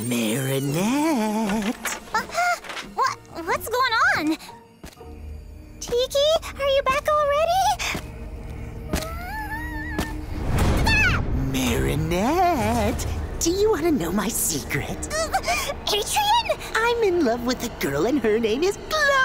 Marinette. What's going on? Tiki, are you back already? Marinette, do you want to know my secret? Adrien? I'm in love with a girl and her name is Kwamis.